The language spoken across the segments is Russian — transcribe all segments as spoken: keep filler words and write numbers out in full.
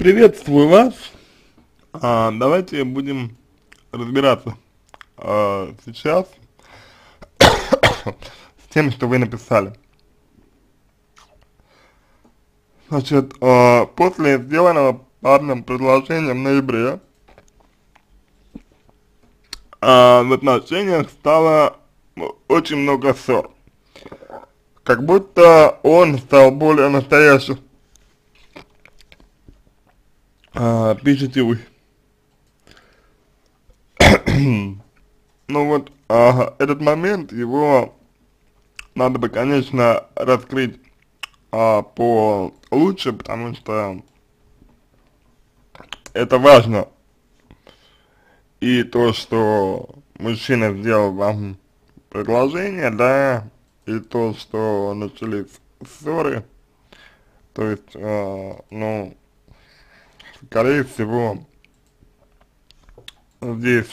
Приветствую вас. А, давайте будем разбираться а, сейчас с тем, что вы написали. Значит, а, после сделанного парным предложения в ноябре а, в отношениях стало очень много ссор. Как будто он стал более настоящим. А, пишите вы. Ну вот, а, этот момент, его надо бы, конечно, раскрыть а, получше, потому что это важно. И то, что мужчина сделал вам предложение, да, и то, что начались ссоры, то есть, э, ну, скорее всего, здесь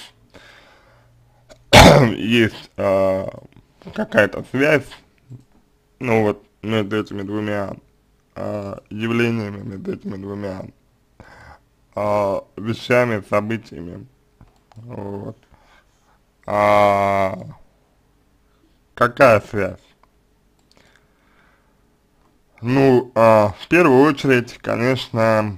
есть э, какая-то связь, ну вот, между этими двумя э, явлениями, между этими двумя э, вещами, событиями, вот. А какая связь? Ну, а, в первую очередь, конечно,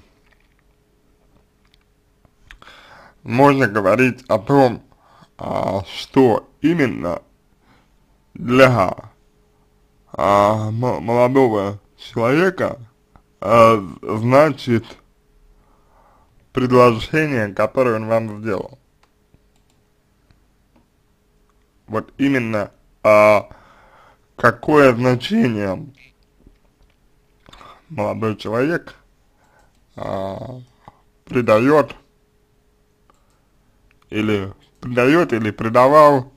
можно говорить о том, а, что именно для а, м- молодого человека а, значит предложение, которое он вам сделал. Вот именно а, какое значение молодой человек а, придает или придает или придавал,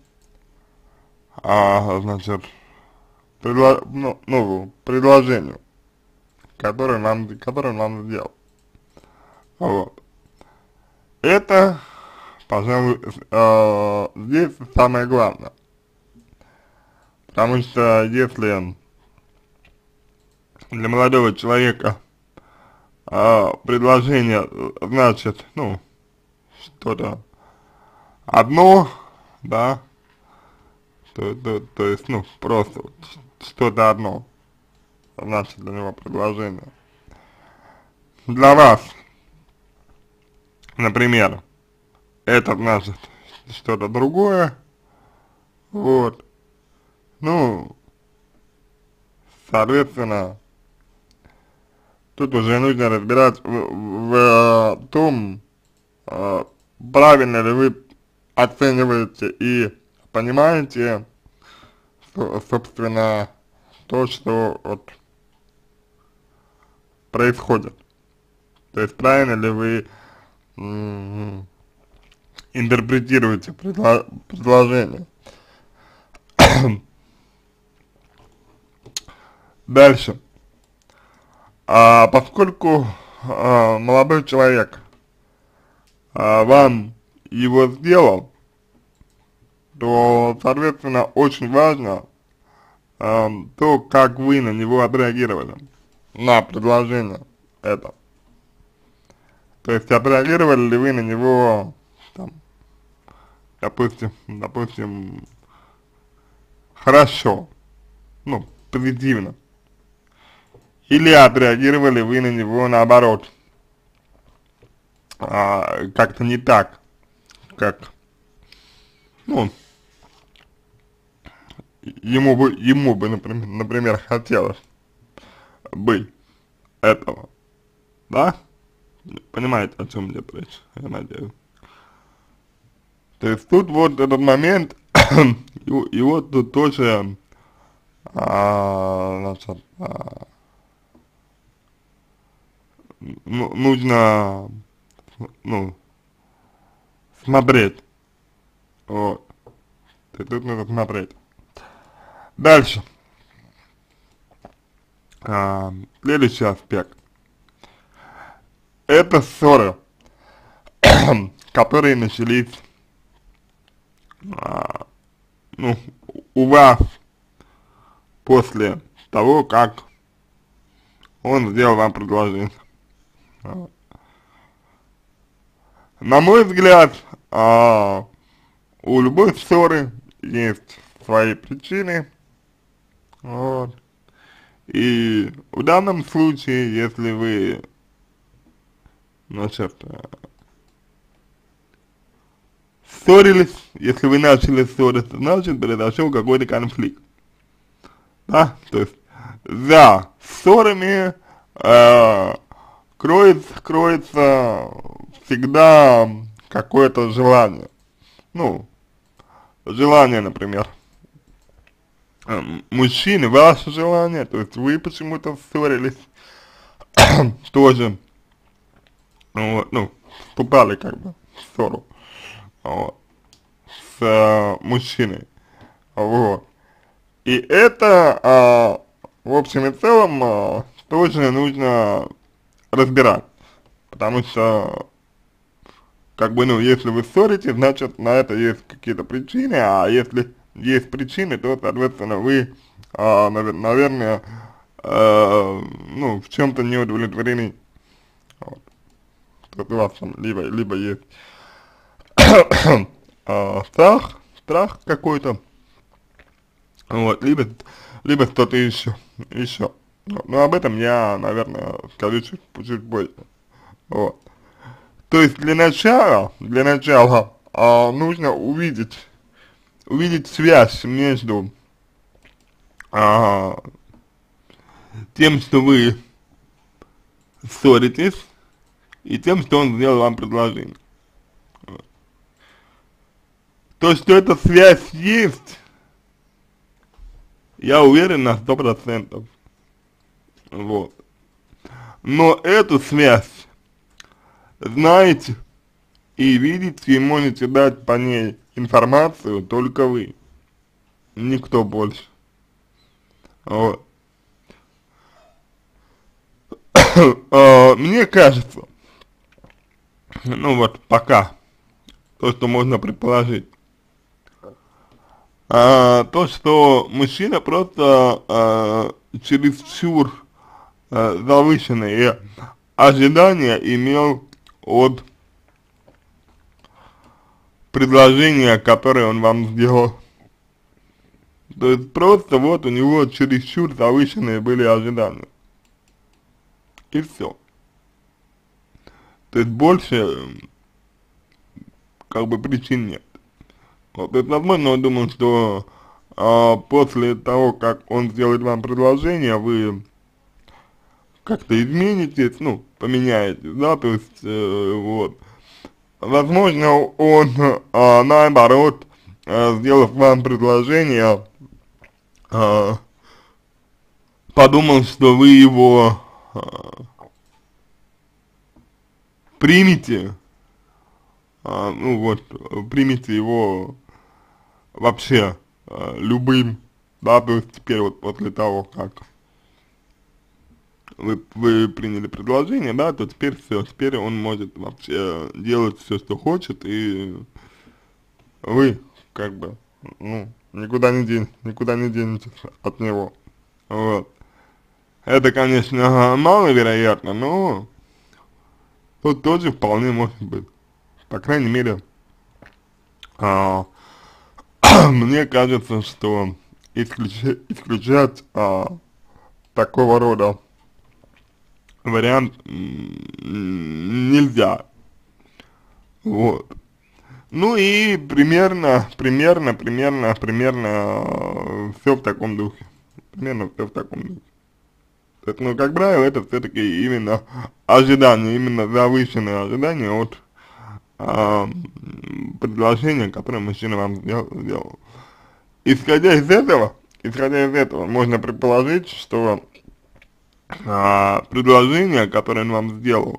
а, значит, предло, ну, ну, предложению, которое нам, которое нам сделал. Вот. Это, пожалуй, э, здесь самое главное. Потому что если для молодого человека э, предложение значит, ну, что-то одно, да, то, то, то есть, ну, просто вот что-то одно значит для него предложение. Для вас, например, это значит что-то другое, вот, ну, соответственно, тут уже нужно разбирать в, в, в том, э, правильно ли вы оцениваете и понимаете, что, собственно, то, что вот происходит. То есть правильно ли вы м, интерпретируете предло предложение. Дальше. А поскольку а, молодой человек а, вам его сделал, то, соответственно, очень важно а, то, как вы на него отреагировали, на предложение это. То есть отреагировали ли вы на него, там, допустим, допустим, хорошо, ну, позитивно. Или отреагировали вы на него наоборот, а, как-то не так, как, ну, ему бы, ему бы, например, например, хотелось бы этого, да? Понимаете, о чем идет речь, я надеюсь. То есть тут вот этот момент, и, и вот тут тоже, а, значит, а, ну, нужно, ну, смотреть, вот, то есть тут нужно смотреть. Дальше, а, следующий аспект. Это ссоры, которые начались, а, ну, у вас после того, как он сделал вам предложение. Вот. на мой взгляд, а, у любой ссоры есть свои причины, вот, и в данном случае, если вы, значит, ссорились, если вы начали ссориться, значит, произошел какой-то конфликт, да, то есть за ссорами э, кроется, кроется всегда какое-то желание, ну, желание, например, э, мужчины, ваше желание, то есть вы почему-то ссорились, тоже, вот, ну, вступали как бы в ссору, вот, с э, мужчиной, вот. И это, а, в общем и целом, а, тоже нужно разбирать, потому что, как бы, ну, если вы ссоритесь, значит, на это есть какие-то причины, а если есть причины, то, соответственно, вы, а, навер наверное, а, ну, в чем-то не удовлетворены, вот. То есть у вас там либо, либо есть а, страх, страх какой-то, вот, либо, либо что-то еще, еще. Но, но об этом я, наверное, скажу чуть, чуть позже. Вот. То есть для начала, для начала а, нужно увидеть, увидеть связь между а, тем, что вы ссоритесь, и тем, что он сделал вам предложение. Вот. То, что эта связь есть, я уверен на сто процентов. Вот. Но эту связь знаете и видите, и можете дать по ней информацию только вы, никто больше. Вот. А, мне кажется, ну вот пока, то, что можно предположить, а, то, что мужчина просто а, чересчур а, завышенные ожидания имел от предложения, которое он вам сделал. То есть просто вот у него чересчур завышенные были ожидания. И все. То есть больше как бы причин нет. Вот, то есть, возможно, он думал, что а, после того, как он сделает вам предложение, вы как-то изменитесь, ну, поменяетесь, да, то есть, э, вот. Возможно, он, а, наоборот, а, сделав вам предложение, а, подумал, что вы его а, примете, а, ну вот, примете его вообще а, любым, да, то есть теперь вот после того, как вы, вы приняли предложение, да, то теперь все, теперь он может вообще делать все, что хочет, и вы, как бы, ну, никуда не день, никуда не денетесь от него, вот. Это, конечно, маловероятно, но тут тоже вполне может быть, по крайней мере, а, мне кажется, что исключ, исключать а, такого рода вариант нельзя, вот. Ну и примерно, примерно, примерно, примерно все в таком духе, примерно все в таком духе. То есть, ну, как правило, это все-таки именно ожидания, именно завышенные ожидания от а, предложения, которое мужчина вам сделал, сделал. Исходя из этого, исходя из этого, можно предположить, что а, предложение, которое он вам сделал,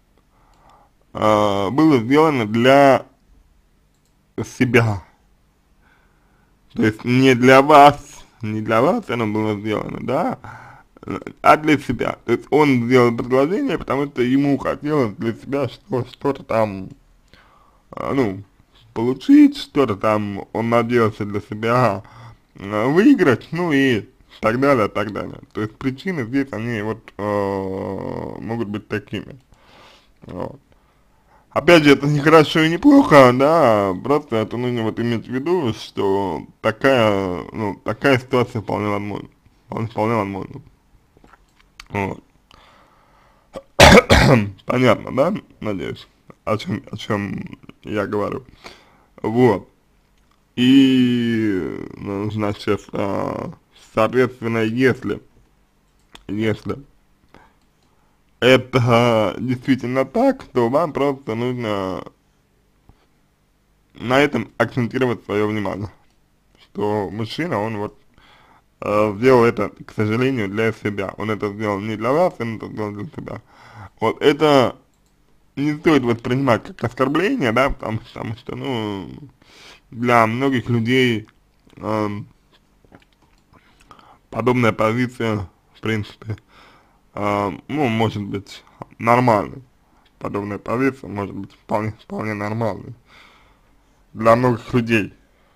а, было сделано для себя. То есть не для вас, не для вас оно было сделано, да, а для себя. То есть он сделал предложение, потому что ему хотелось для себя что, что-то там, а, ну, получить, что-то там он надеялся для себя а, выиграть, ну и так далее, так далее. То есть причины здесь, они вот э, могут быть такими. Вот. Опять же, это не хорошо и не плохо, да, просто это нужно вот иметь в виду, что такая, ну, такая ситуация вполне возможна, вполне, вполне возможна. Вот. Понятно, да, надеюсь, о чем, о чем я говорю. Вот. И, ну, значит, а, соответственно, если, если это действительно так, то вам просто нужно на этом акцентировать свое внимание, что мужчина, он вот э, сделал это, к сожалению, для себя. Он это сделал не для вас, он это сделал для себя. Вот это не стоит воспринимать как оскорбление, да, потому, потому что, ну, для многих людей э, подобная позиция, в принципе, э, ну, может быть нормальной. Подобная позиция может быть вполне, вполне нормальной для многих людей.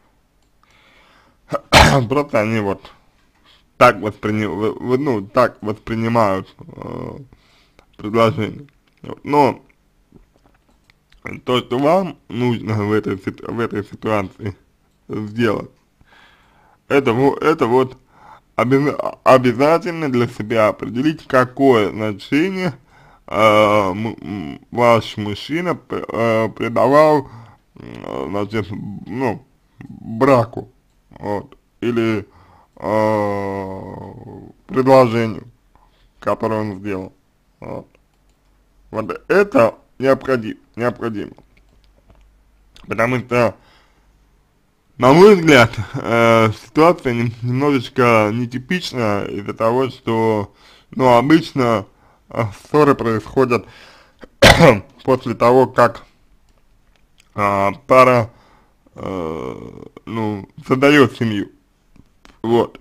Просто они вот так восприни, в- в- ну, так воспринимают э, предложение. Вот. Но то, что вам нужно в этой, ситу- в этой ситуации сделать, это, во- это вот обяз- обязательно для себя определить, какое значение э, м- м- ваш мужчина п- э, придавал, э, значит, ну, браку, вот, или э, предложению, которое он сделал. Вот. Вот это необходимо, необходимо. Потому что, на мой взгляд, э, ситуация нем- немножечко нетипична из-за того, что, ну, обычно э, ссоры происходят после того, как э, пара, э, ну, создает семью. Вот.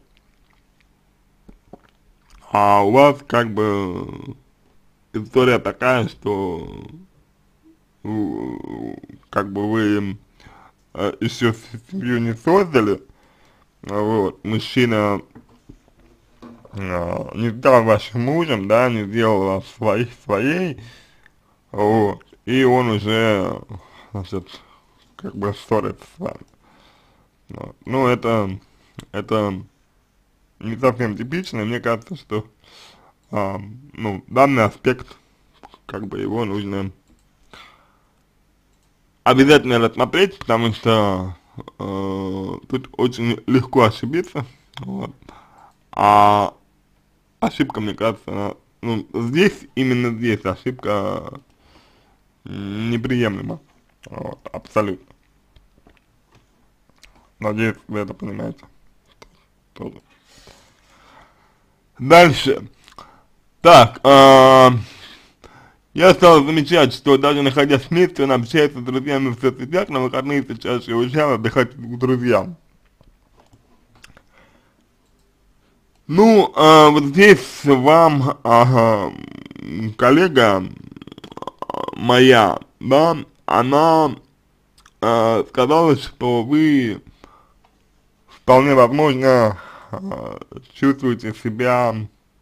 А у вас как бы история такая, что у- как бы вы э, еще семью не создали, а вот, мужчина э, не стал вашим мужем, да, не сделал вас своей, своей, вот, и он уже, значит, как бы ссорится с вами. Вот. Ну, это, это не совсем типично, и мне кажется, что, а, ну, данный аспект, как бы его нужно обязательно рассмотреть, потому что э, тут очень легко ошибиться, вот. А ошибка, мне кажется, она, ну, здесь, именно здесь ошибка м, неприемлема, вот, абсолютно. Надеюсь, вы это понимаете тоже. Дальше. Так, а, я стал замечать, что даже находясь вместе, он общается с друзьями в соцсетях, на выходные все чаще уезжал отдыхать к друзьям. Ну, а, вот здесь вам, ага, м, коллега моя, да, она а, сказала, что вы вполне возможно а, чувствуете себя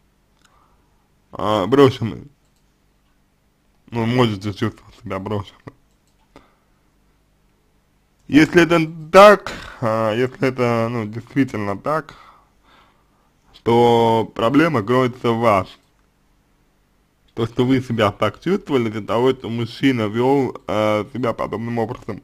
а, брошенной, ну, можете чувствовать себя брошенной. Если это так, а, если это, ну, действительно так, то проблема кроется в вас. То, что вы себя так чувствовали из-за того, что мужчина вел э, себя подобным образом.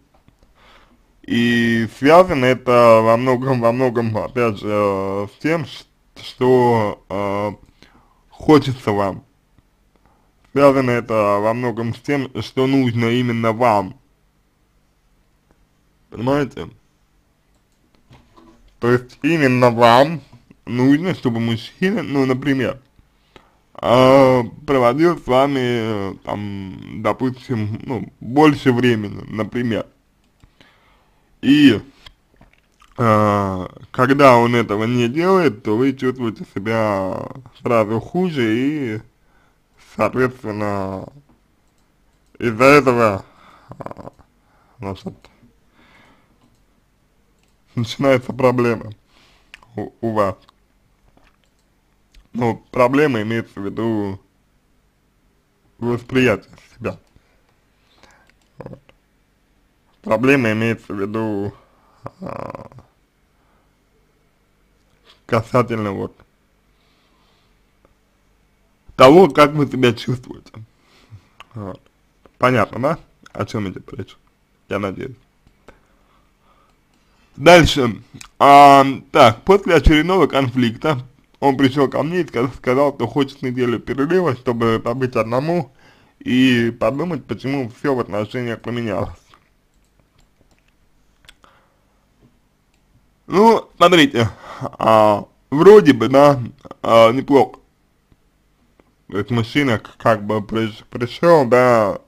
И связано это во многом, во многом, опять же, э, с тем, ш- что э, хочется вам. Связано это во многом с тем, что нужно именно вам. Понимаете? То есть именно вам нужно, чтобы мужчина, ну, например, э, проводил с вами, э, там, допустим, ну, больше времени, например. И э, когда он этого не делает, то вы чувствуете себя сразу хуже и, соответственно, из-за этого, а, значит, начинается проблема у, у вас. Ну, проблема имеется в виду восприятие себя. проблема имеется в виду а, касательно вот того, как вы себя чувствуете. Вот. Понятно, да? О чем идет речь? Я надеюсь. Дальше. А, так, после очередного конфликта он пришел ко мне и сказал, сказал, что хочет неделю перерыва, чтобы побыть одному и подумать, почему все в отношениях поменялось. Ну, смотрите, а, вроде бы, да, а, неплохо. То есть мужчина как бы приш, пришел, да,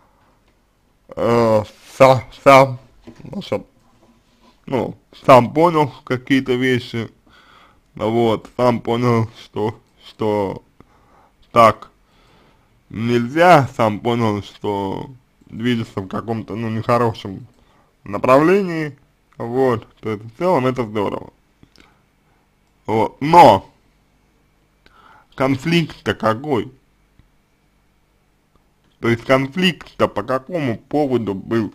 э, сам, сам, насчет, ну, сам понял какие-то вещи, вот, сам понял, что, что так нельзя, сам понял, что движется в каком-то, ну, нехорошем направлении, вот, то есть в целом это здорово. Вот, но конфликт-то какой? То есть конфликт-то по какому поводу был?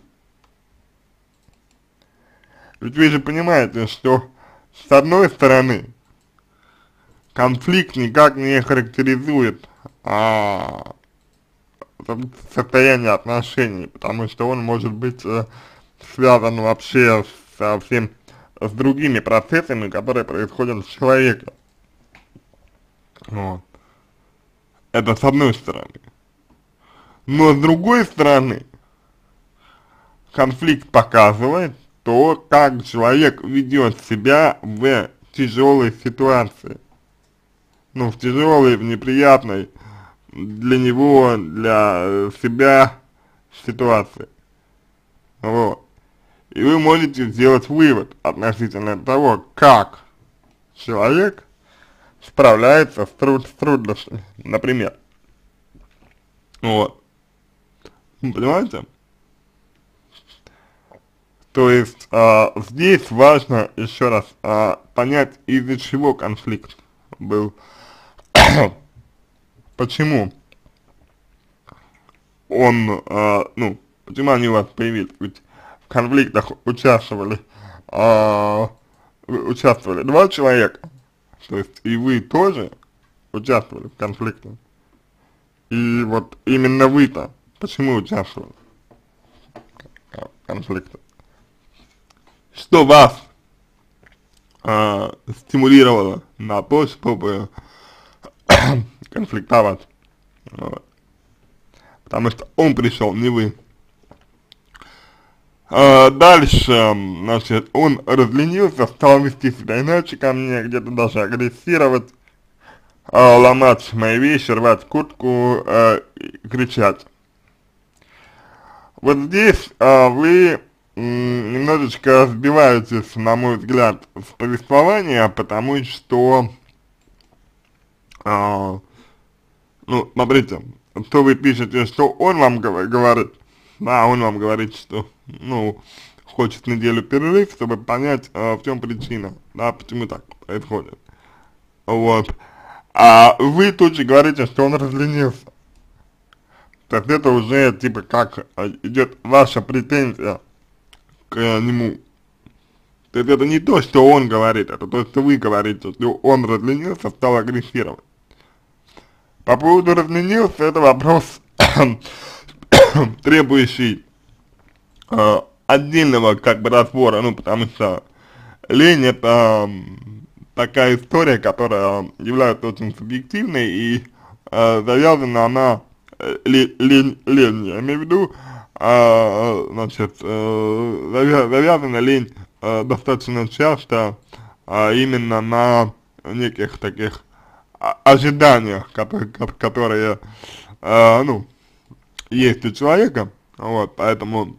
Ведь вы же понимаете, что с одной стороны конфликт никак не характеризует а, состояние отношений, потому что он может быть э, связан вообще со всем, с другими процессами, которые происходят в человеке. Вот. Это с одной стороны. Но с другой стороны, конфликт показывает то, как человек ведет себя в тяжелой ситуации. Ну, в тяжелой, в неприятной для него, для себя ситуации. Вот. И вы можете сделать вывод относительно того, как человек справляется с, труд, с трудностями, например. Вот. Понимаете? То есть а, здесь важно еще раз а, понять, из-за чего конфликт был. Почему он, а, ну, почему они у вас появились? Ведь в конфликтах участвовали, а, участвовали два человека, то есть и вы тоже участвовали в конфликте. И вот именно вы-то почему участвовали в конфликте? Что вас а, стимулировало на то, чтобы конфликтовать? Вот. Потому что он пришел, не вы. А, дальше, значит, он разленился, стал вести себя иначе ко мне, где-то даже агрессировать, а, ломать мои вещи, рвать куртку, а, кричать. Вот здесь а, вы м, немножечко сбиваетесь, на мой взгляд, с повествования, потому что, а, ну, смотрите, что вы пишете, что он вам говорит, да, он вам говорит, что, ну, хочет неделю перерыв, чтобы понять, а, в чем причина, да, почему так происходит, вот, а вы тут же говорите, что он разленился, то есть это уже, типа, как идет ваша претензия к нему, то есть это не то, что он говорит, это то, что вы говорите, что он разленился, стал агрессировать. По поводу разленился, это вопрос требующий э, отдельного как бы разбора, ну потому что лень это э, такая история, которая является очень субъективной и э, завязана она э, лень, лень, я имею в виду, э, значит, э, завязана лень э, достаточно часто э, именно на неких таких ожиданиях, которые, которые э, ну, есть у человека, вот, поэтому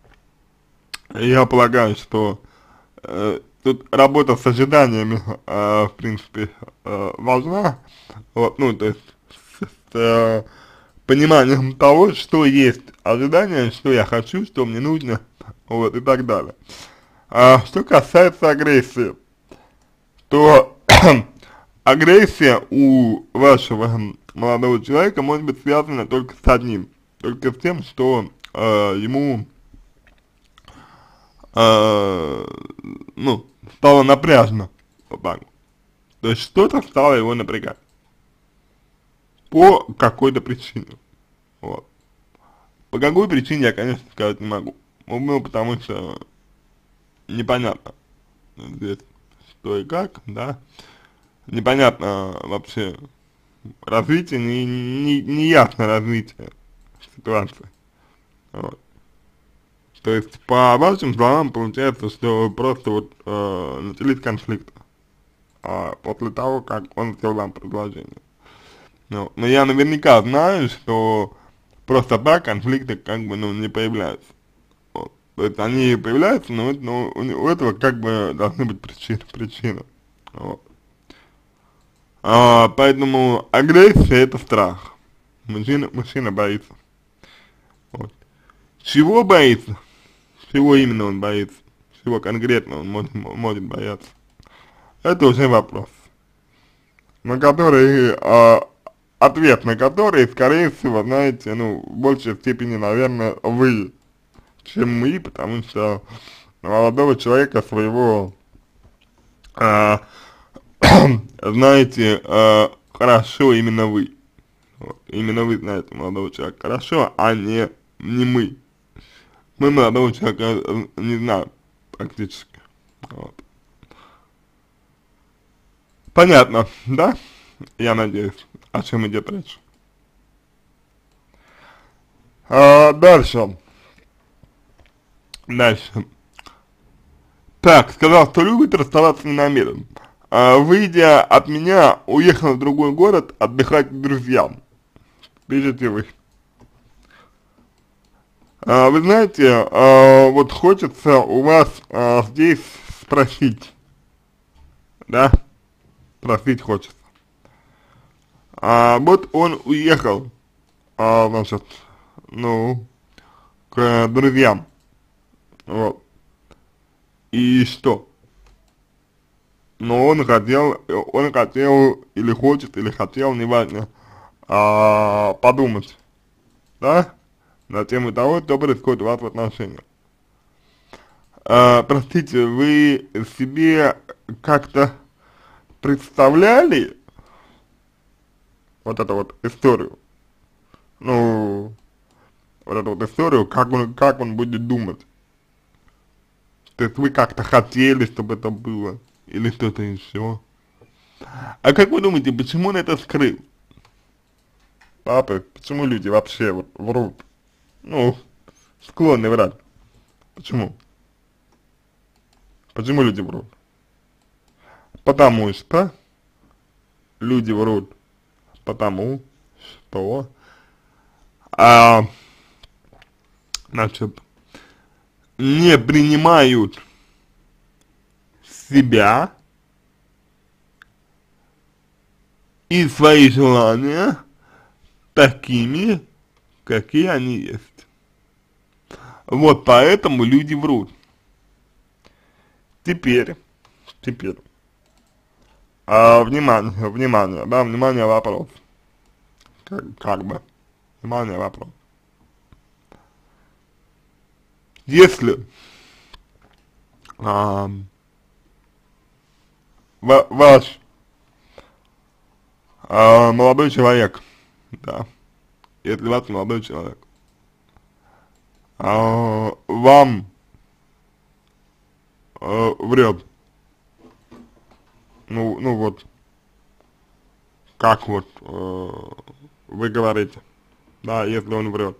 я полагаю, что э, тут работа с ожиданиями, э, в принципе, э, важна, вот, ну, то есть с, с э, пониманием того, что есть ожидания, что я хочу, что мне нужно, вот, и так далее. А что касается агрессии, то агрессия у вашего молодого человека может быть связана только с одним, только с тем, что э, ему э, ну, стало напряжно, вот так вот. То есть что-то стало его напрягать по какой-то причине, вот. По какой причине я, конечно, сказать не могу, ну, потому что непонятно здесь что и как, да, непонятно вообще развитие, не, не, не ясно развитие ситуации, вот. То есть, по вашим словам, получается, что просто вот э, начались конфликты, а после того, как он сделал вам предложение. Ну, но я наверняка знаю, что просто так конфликты как бы, ну, не появляются. Вот. То есть они появляются, но, но у, у этого как бы должны быть причины, причины. Вот. А, поэтому агрессия это страх. Мужчина, мужчина боится. Вот. Чего боится? Чего именно он боится? Чего конкретно он может, может бояться? Это уже вопрос, на который, а, ответ на который, скорее всего, знаете, ну, в большей степени, наверное, вы, чем мы, потому что молодого человека своего, а, знаете, а, хорошо именно вы. Вот. Именно вы знаете молодого человека хорошо, а не, не мы. Мы молодого человека не знаем практически. Вот. Понятно, да? Я надеюсь, о чем идет речь. А, дальше. Дальше. Так, сказал, что любит, расставаться не намерен. А, выйдя от меня, уехал в другой город отдыхать к друзьям. Пишите вы. А, вы знаете, а, вот хочется у вас а, здесь спросить, да? Спросить хочется. А, вот он уехал, а, значит, ну, к друзьям, вот. И что? Но он хотел, он хотел, или хочет, или хотел, неважно, а, подумать, да? На тему того, что происходит у вас в отношениях. А, простите, вы себе как-то представляли вот эту вот историю? Ну, вот эту вот историю, как он, как он будет думать? То есть вы как-то хотели, чтобы это было? Или что-то еще? А как вы думаете, почему он это скрыл? Папа, почему люди вообще вот врут? Ну, склонны врать. Почему? Почему люди врут? Потому что люди врут. Потому что, а, значит, не принимают себя и свои желания такими, какие они есть. Вот поэтому люди врут. Теперь, теперь, а, внимание, внимание, да, внимание, вопрос. Как, как бы, внимание, вопрос. Если а, ва ваш а, молодой человек, да, если ваш молодой человек а, вам а, врет, ну, ну вот, как вот э, вы говорите, да, если он врет,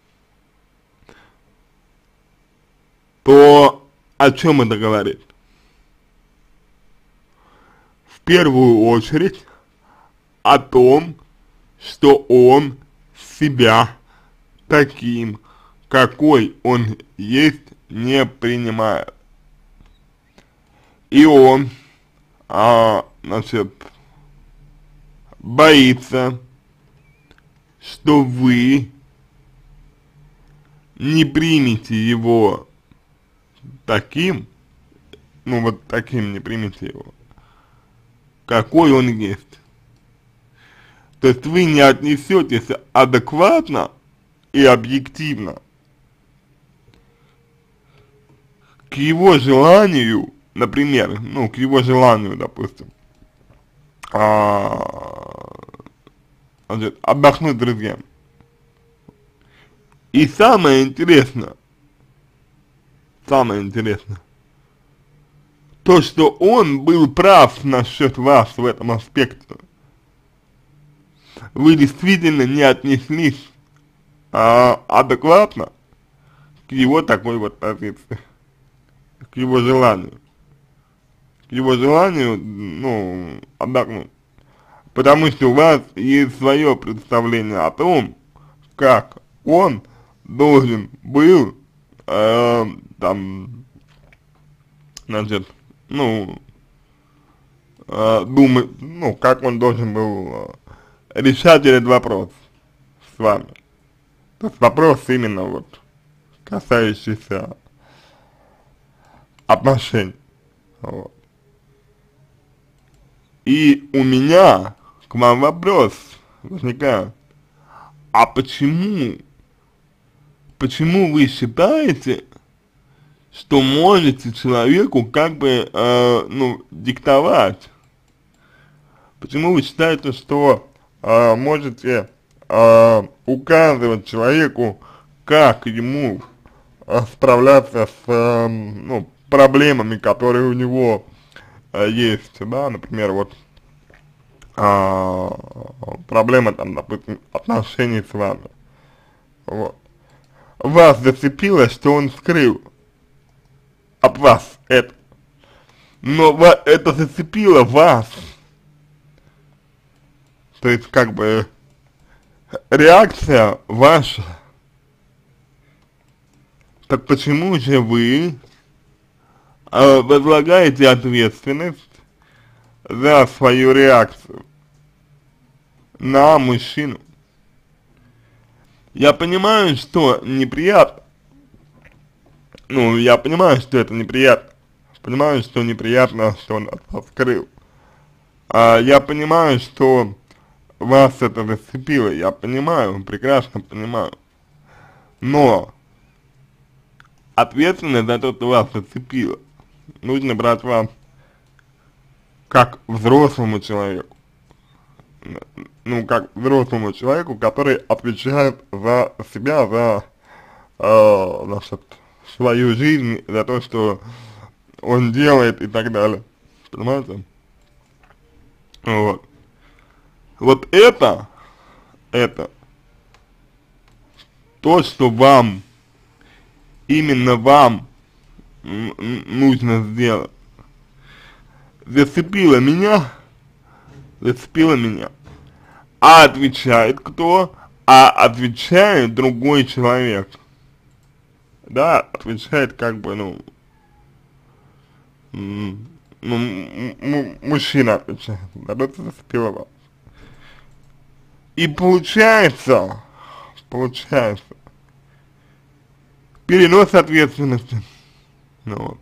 то о чем это говорит? В первую очередь о том, что он себя таким, какой он есть, не принимает. И он, а, значит, боится, что вы не примете его таким, ну вот таким не примете его, какой он есть. То есть вы не отнесетесь адекватно и объективно к его желанию, например, ну, к его желанию, допустим, а, значит, отдохнуть с друзьями. И самое интересное, самое интересное, то, что он был прав насчет вас в этом аспекте. Вы действительно не отнеслись а, адекватно к его такой вот позиции, к его желанию, к его желанию, ну, отдохнуть. Потому что у вас есть свое представление о том, как он должен был, э, там, значит, ну, э, думать, ну, как он должен был э, решать этот вопрос с вами. То есть вопрос именно вот, касающийся отношений. Вот. И у меня к вам вопрос возникает, а почему, почему вы считаете, что можете человеку как бы, э, ну, диктовать? Почему вы считаете, что э, можете э, указывать человеку, как ему э, справляться с, э, ну, проблемами, которые у него э, есть, да, например, вот, э, проблема, там, допустим, отношений с вами, вот. Вас зацепило, что он скрыл от вас это, но это зацепило вас, то есть, как бы, реакция ваша. Так почему же вы э, возлагаете ответственность за свою реакцию на мужчину? Я понимаю, что неприятно, ну, я понимаю, что это неприятно, понимаю, что неприятно, что он от вас скрыл. А я понимаю, что вас это зацепило, я понимаю, прекрасно понимаю, но ответственность за то, что вас зацепило, нужно брать вам как взрослому человеку, ну, как взрослому человеку, который отвечает за себя, за, э, значит, свою жизнь, за то, что он делает и так далее, понимаете? Вот. Вот это, это то, что вам, именно вам нужно сделать. Зацепило меня, зацепило меня. А отвечает кто? А отвечает другой человек. Да, отвечает как бы, ну, ну, мужчина отвечает, да, это зацепило вас. И получается, получается, перенос ответственности, ну, вот.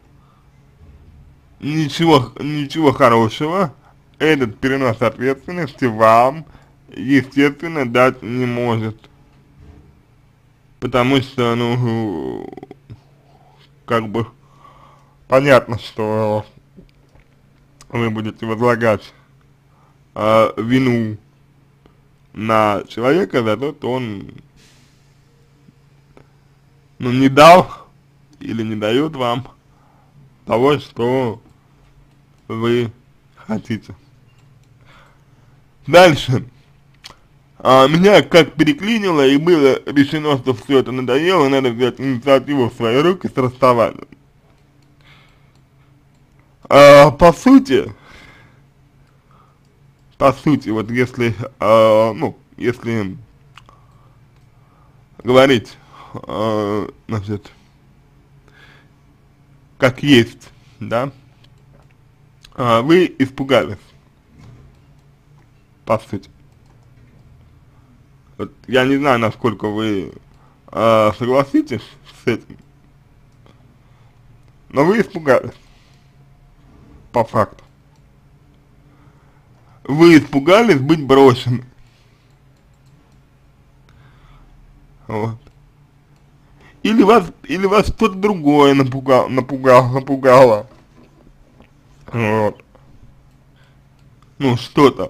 Ничего, ничего хорошего этот перенос ответственности вам, естественно, дать не может. Потому что, ну, как бы, понятно, что вы будете возлагать э, вину на человека за то, что он, ну, не дал или не дает вам того, что вы хотите. Дальше. А, меня как переклинило, и было решено, что все это надоело, надо взять инициативу в свои руки с расставанием. А, по сути, по сути, вот если, а, ну, если говорить, а, значит, как есть, да, а, вы испугались, по сути. Вот я не знаю, насколько вы а, согласитесь с этим, но вы испугались, по факту. Вы испугались быть брошены. Вот. Или вас, или вас что-то другое напугало, напугало, напугало. Вот. Ну, что-то,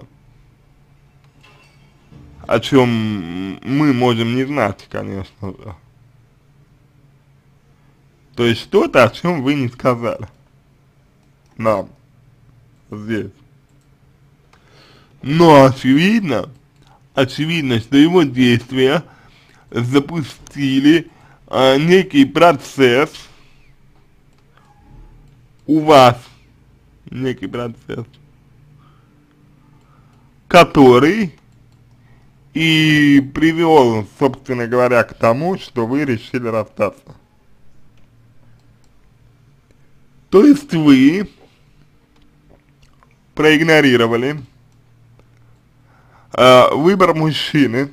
о чем мы можем не знать, конечно же. То есть что-то, о чем вы не сказали нам здесь. Но очевидно, очевидно, что его действия запустили а, некий процесс у вас, некий процесс, который и привел, собственно говоря, к тому, что вы решили расстаться. То есть вы проигнорировали э, выбор мужчины,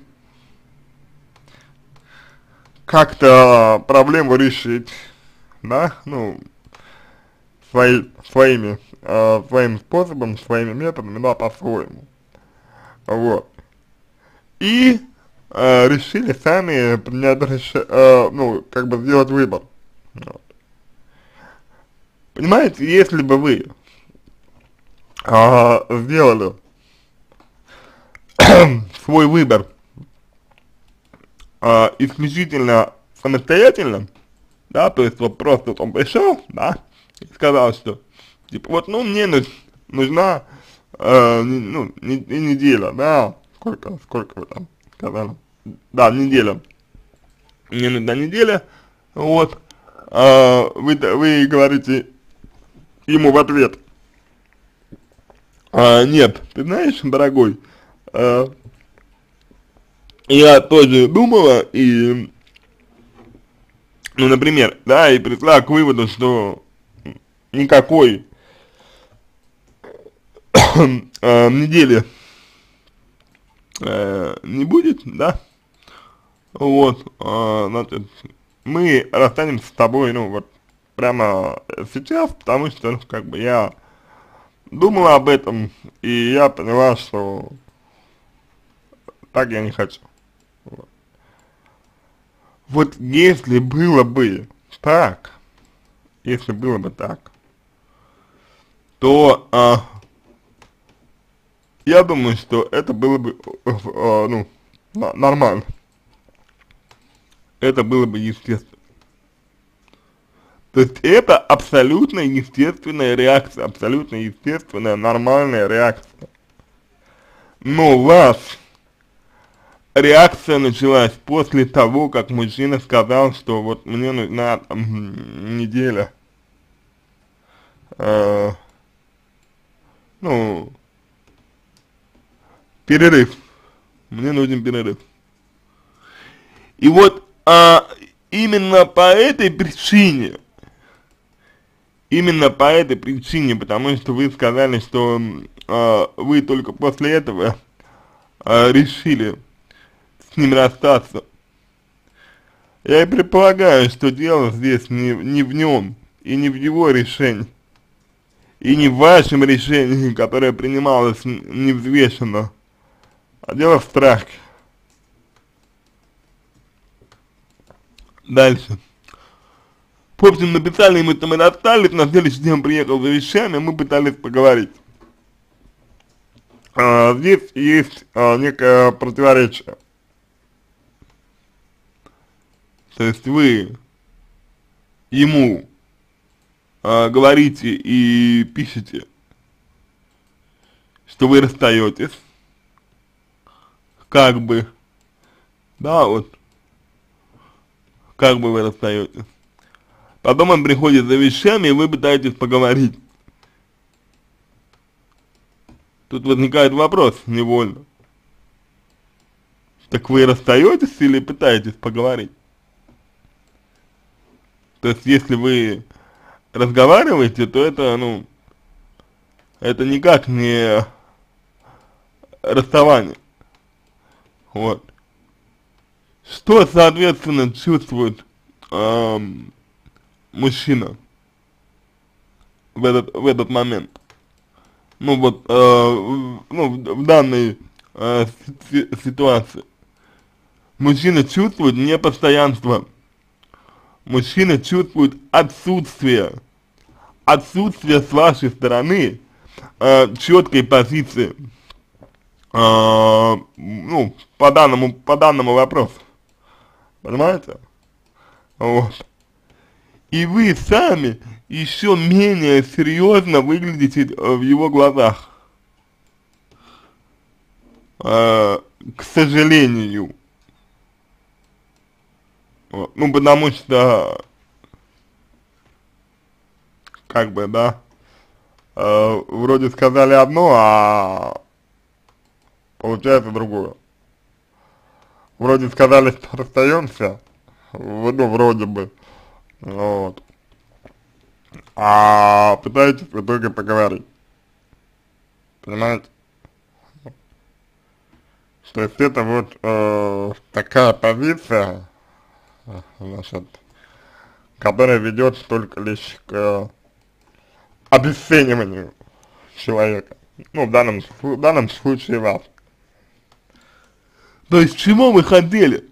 как-то проблему решить, да, ну, свои, своими, э, своим способом, своими методами, да, по-своему, вот. И э, решили сами принять решение, э, ну, как бы сделать выбор. Вот. Понимаете, если бы вы э, сделали свой выбор э, исключительно самостоятельно, да, то есть вот просто вот он пришел, да, и сказал, что, типа, вот, ну, мне нуж, нужна, э, не, ну, не, не неделя, да, сколько, сколько вы там сказали, да, неделя, мне нужна неделя, вот, э, вы, вы говорите ему в ответ, э, нет, ты знаешь, дорогой, э, я тоже думала и, ну, например, да, и пришла к выводу, что никакой э, недели э, не будет, да, вот, э, значит, мы расстанемся с тобой, ну, вот, прямо сейчас, потому что, ну, как бы, я думала об этом, и я поняла, что так я не хочу. Вот, вот если было бы так, если было бы так, то, а, я думаю, что это было бы, э, э, ну, нормально. Это было бы естественно. То есть это абсолютно естественная реакция, абсолютно естественная, нормальная реакция. Но у вас реакция началась после того, как мужчина сказал, что вот мне нужна там, неделя. Э, ну, перерыв. Мне нужен перерыв. И вот а, именно по этой причине, именно по этой причине, потому что вы сказали, что а, вы только после этого а, решили с ним расстаться, я и предполагаю, что дело здесь не, не в нем, и не в его решении, и не в вашем решении, которое принималось невзвешенно, а дело в страхе. Дальше. В общем, написали ему, что мы расстались, на следующий день он приехал за вещами, мы пытались поговорить. А, здесь есть а, некое противоречие. То есть вы ему а, говорите и пишете, что вы расстаетесь, как бы, да, вот, как бы вы расстаетесь. Потом он приходит за вещами, и вы пытаетесь поговорить. Тут возникает вопрос невольно. Так вы расстаетесь или пытаетесь поговорить? То есть, если вы разговариваете, то это, ну, это никак не расставание. Вот. Что, соответственно, чувствует эм, мужчина в этот, в этот момент? Ну вот, э, ну, в данной э, си ситуации. Мужчина чувствует непостоянство мужчина чувствует отсутствие, отсутствие с вашей стороны э, четкой позиции, э, ну, по данному, по данному вопросу, понимаете? Вот. И вы сами еще менее серьезно выглядите в его глазах, э, к сожалению. Вот. Ну, потому что, как бы, да, э, вроде сказали одно, а получается другое. Вроде сказали, что расстаемся, ну, вроде бы, вот, а пытаетесь в итоге поговорить, понимаете? То есть это вот э, такая позиция, значит, которая ведет только лишь к обесцениванию человека, ну, в данном, в данном случае вас. То есть чего вы хотели,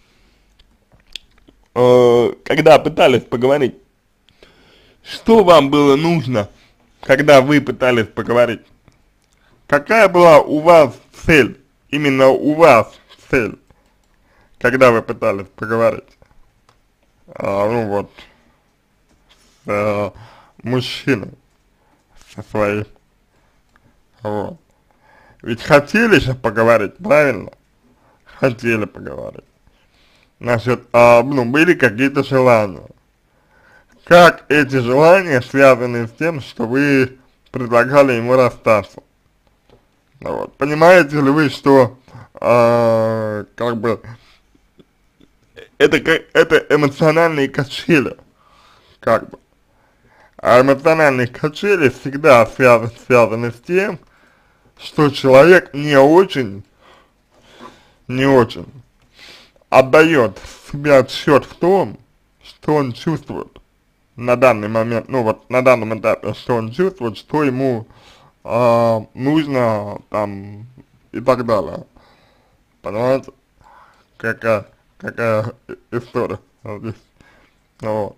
э, когда пытались поговорить? Что вам было нужно, когда вы пытались поговорить? Какая была у вас цель, именно у вас цель, когда вы пытались поговорить? А, ну вот, с э, мужчиной, со своим, вот. Ведь хотели же поговорить, правильно? Хотели поговорить. Значит, а, ну, были какие-то желания. Как эти желания связаны с тем, что вы предлагали ему расстаться? Вот. Понимаете ли вы, что, а, как бы, это, как, это эмоциональные качели, как бы. А эмоциональные качели всегда связаны, связаны с тем, что человек не очень, не очень отдает себе отсчет в том, что он чувствует на данный момент, ну вот на данном этапе, что он чувствует, что ему э, нужно там и так далее. Понимаете? Какая, какая история здесь. Вот.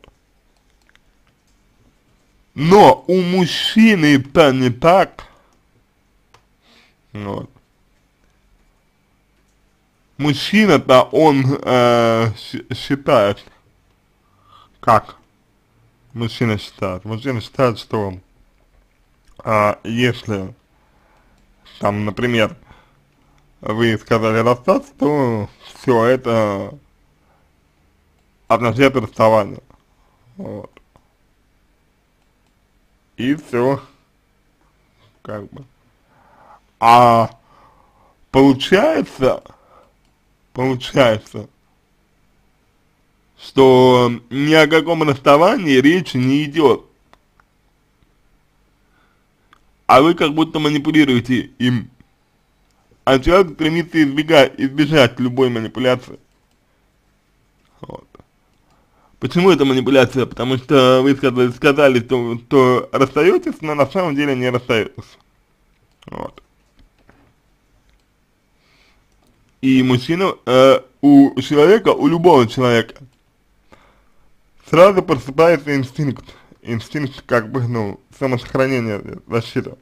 Но у мужчины-то не так. Вот. Мужчина-то он э, считает, как мужчина считает? Мужчина считает, что э, если, там, например, вы сказали расстаться, то все это означает расставание. Вот. И все, как бы. А получается, получается, что ни о каком расставании речи не идет. А вы как будто манипулируете им. А человек стремится избегать, избежать любой манипуляции. Вот. Почему это манипуляция? Потому что вы сказали, сказали то, то расстаетесь, но на самом деле не расстаетесь. Вот. И мужчина, э, у человека, у любого человека, сразу просыпается инстинкт, инстинкт как бы, ну, самосохранения, защита.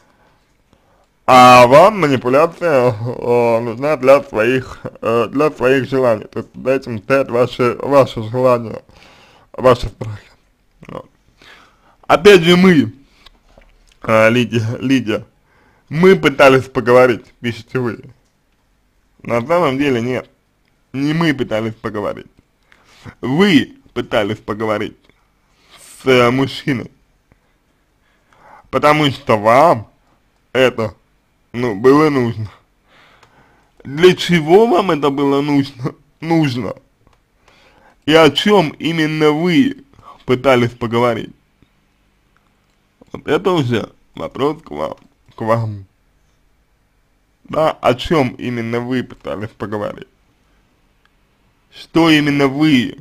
А вам манипуляция э, нужна для своих, э, для своих желаний, то есть за этим стоят ваши, ваши желания, ваши страхи. Вот. Опять же мы, э, Лидия, Лидия, мы пытались поговорить, пишите вы. На самом деле нет, не мы пытались поговорить, вы пытались поговорить с э, мужчиной, потому что вам это, ну, было нужно. Для чего вам это было нужно? Нужно. И о чем именно вы пытались поговорить? Вот это уже вопрос к вам, к вам. Да, о чем именно вы пытались поговорить? Что именно вы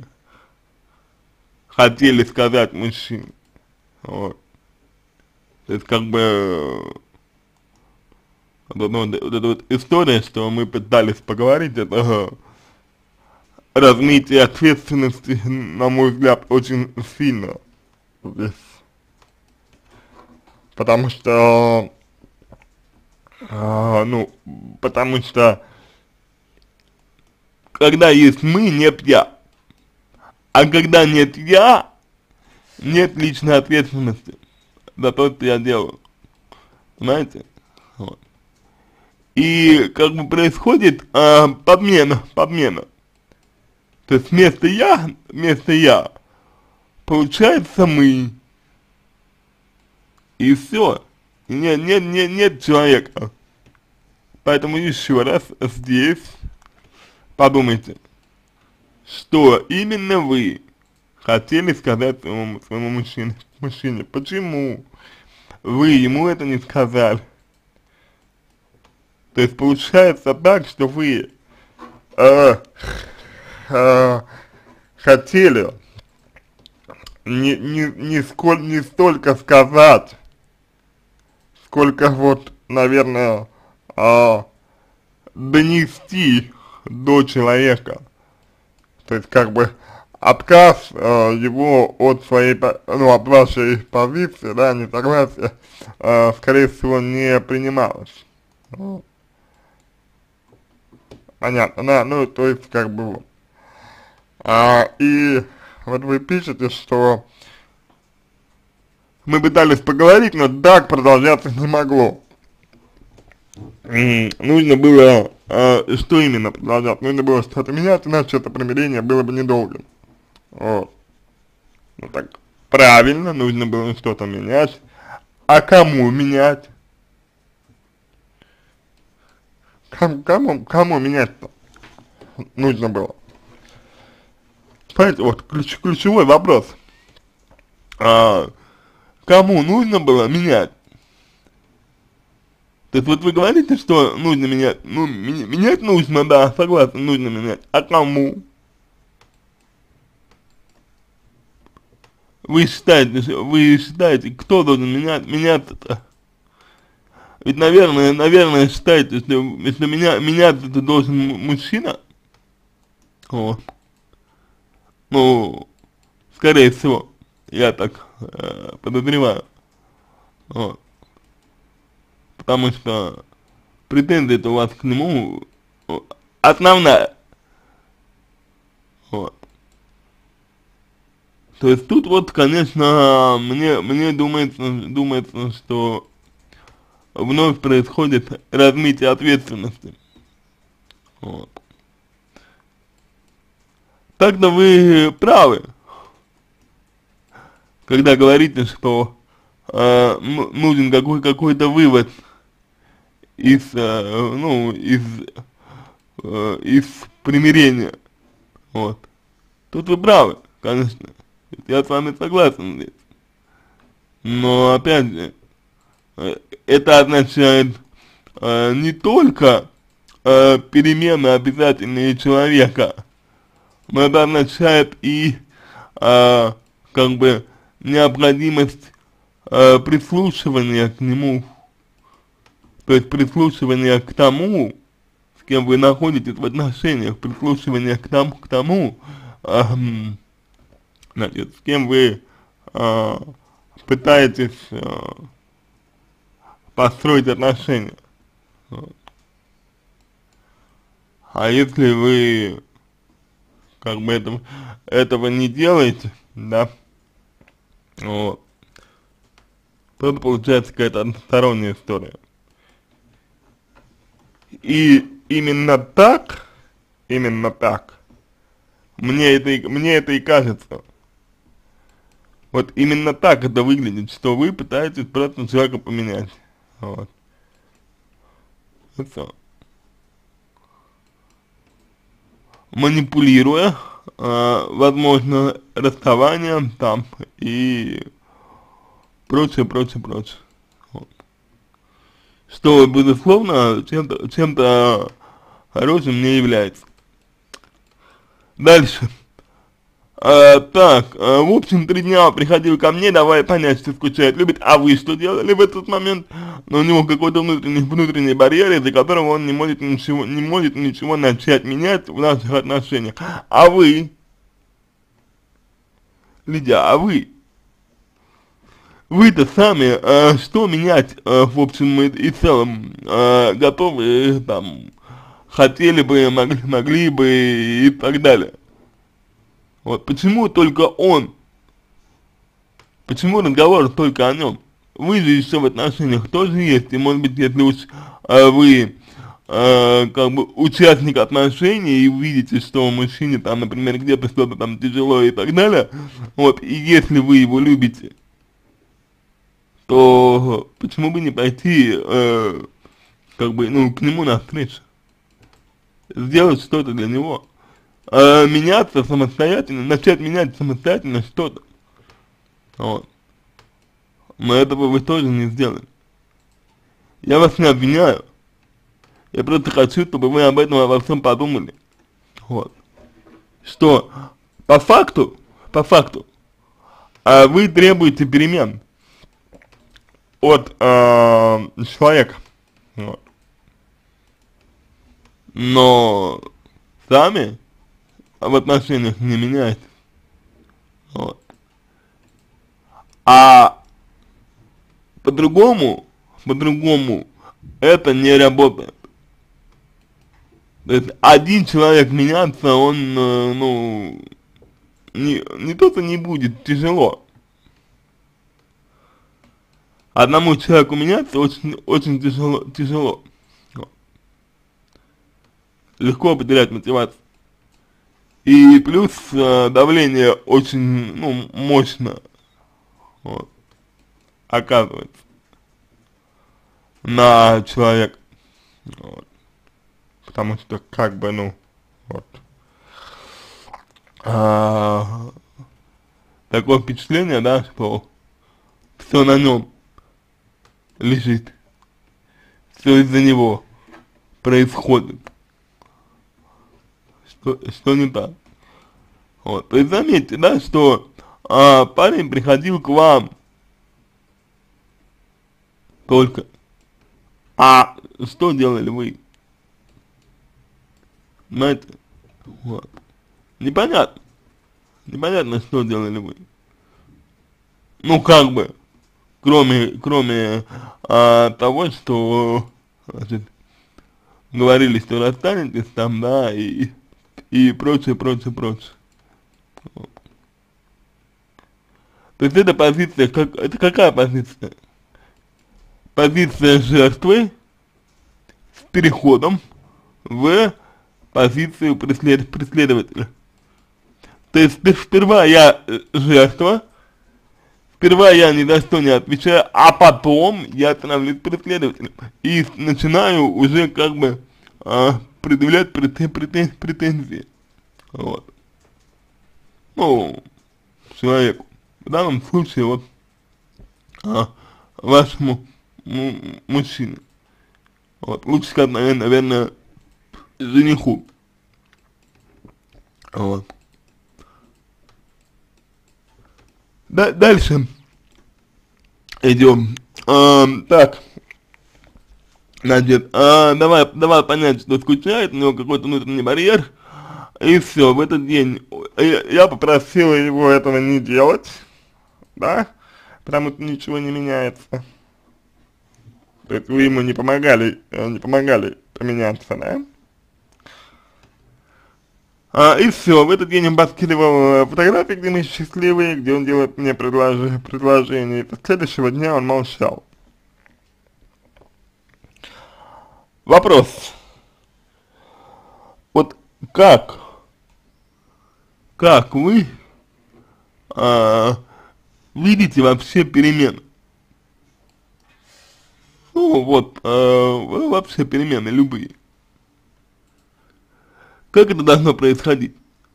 хотели сказать мужчине? Вот. То есть как бы вот, ну, вот эта вот история, что мы пытались поговорить, это размытие ответственности, на мой взгляд, очень сильно здесь. Потому что, а, ну, потому что, когда есть мы, нет я. А когда нет я, нет личной ответственности за то, что я делаю. Понимаете? Вот. И как бы происходит а, подмена, подмена. То есть вместо я, вместо я, получается мы. И все. Нет, нет, нет, нет человека. Поэтому еще раз здесь подумайте, что именно вы хотели сказать своему, своему мужчине, мужчине. Почему вы ему это не сказали? То есть получается так, что вы э, э, хотели не, не, не, сколь, не столько сказать, сколько вот, наверное, э, донести до человека. То есть как бы отказ э, его от своей, ну, от вашей позиции, да, несогласия, э, скорее всего, не принималось. Понятно, да, ну, то есть, как бы, вот. А, и вот вы пишете, что мы пытались поговорить, но так продолжаться не могло. М, нужно было, а, что именно продолжать? Нужно было что-то менять, иначе это примирение было бы недолгим. Вот. Ну так, правильно, нужно было что-то менять. А кому менять? Кому, кому, кому менять-то нужно было? Понимаете, вот ключ, ключевой вопрос. А, кому нужно было менять? То есть вот вы говорите, что нужно менять, ну, меня, менять нужно, да, согласен, нужно менять. А кому? Вы считаете, вы считаете, кто должен менять, меняться-то? Ведь, наверное, наверное, считаете, что если меня, меняться-то должен мужчина, вот, ну, скорее всего, я так э, подозреваю, вот, потому что претензия-то у вас к нему основная, вот. То есть тут вот, конечно, мне, мне думается, думается, что вновь происходит размытие ответственности. Вот. Так-то вы правы, когда говорите, что э, нужен какой, какой-то вывод из, э, ну, из, э, из примирения. Вот. Тут вы правы, конечно. Я с вами согласен здесь. Но опять же, это означает э, не только э, перемены обязательные человека, но это означает и э, как бы необходимость э, прислушивания к нему, то есть прислушивания к тому, с кем вы находитесь в отношениях, прислушивания к тому, к тому, э, значит, с кем вы э, пытаетесь э, построить отношения. Вот. А если вы как бы этого, этого не делаете, да, вот, то это получается какая-то односторонняя история. И именно так, именно так, мне это, и, мне это и кажется. Вот именно так это выглядит, что вы пытаетесь просто человека поменять. Вот. И всё. Манипулируя, э, возможно, расставанием там и прочее, прочее, прочее. Вот. Что, безусловно, чем-то чем-то хорошим не является. Дальше. А, так, а, в общем, три дня он приходил ко мне, давая понять, что скучает, любит, а вы что делали в этот момент? Но у него какой-то внутренний, внутренний барьер, из-за которого он не может ничего, не может ничего начать менять в наших отношениях. А вы, Лидия, а вы? Вы-то сами, э, что менять, э, в общем и, и целом, э, готовы, э, там, хотели бы, могли, могли бы и так далее. Вот, почему только он? Почему разговор только о нем? Вы же еще в отношениях тоже есть, и может быть, если уж э, вы, э, как бы, участник отношений и увидите, что у мужчине там, например, где-то что-то там тяжело и так далее, вот, и если вы его любите, то почему бы не пойти, э, как бы, ну, к нему навстречу, сделать что-то для него, э, меняться самостоятельно, начать менять самостоятельно что-то, вот. Но этого вы тоже не сделали. Я вас не обвиняю, я просто хочу, чтобы вы об этом обо всем подумали, вот, что по факту, по факту, э, вы требуете перемен от э, человека, вот. Но сами в отношениях не меняетесь, вот. А по-другому, по-другому это не работает. То есть один человек меняться, он, э, ну, не, не то, что не будет тяжело. Одному человеку меняться очень, очень тяжело, тяжело. Легко потерять мотивацию. И плюс э, давление очень, ну, мощно, вот, оказывается на человека, вот, потому что, как бы, ну, вот, а, такое впечатление, да, что все на нем лежит, все из-за него происходит, что, что не так. Вот, то есть заметьте, да, что а, парень приходил к вам только, а что делали вы? Знаете, вот, непонятно, непонятно, что делали вы. Ну, как бы, кроме, кроме а, того, что, значит, говорили, что расстанетесь там, да, и, и прочее, прочее, прочее. Вот. То есть эта позиция, как, это какая позиция? Позиция жертвы с переходом в позицию преслед, преследователя. То есть сперва я жертва, сперва я ни за что не отвечаю, а потом я становлюсь преследователем. И начинаю уже как бы а, предъявлять претен, претен, претензии. Вот. Ну, человеку. В данном случае вот а, вашему мужчине. Вот. Лучше сказать, наверное, жениху. Вот. Да, дальше идем. А, так, значит, а, давай, давай понять, что скучает, у него какой-то внутренний барьер, и все, в этот день я, я попросил его этого не делать, да, потому что ничего не меняется. То есть вы ему не помогали, не помогали поменяться, да? А, и все, в этот день он подкидывал фотографии, где мы счастливые, где он делает мне предлож... предложение. И следующего дня он молчал. Вопрос. Вот как, как вы а, видите вообще перемены? Ну вот, а, вообще перемены любые. Как это должно происходить?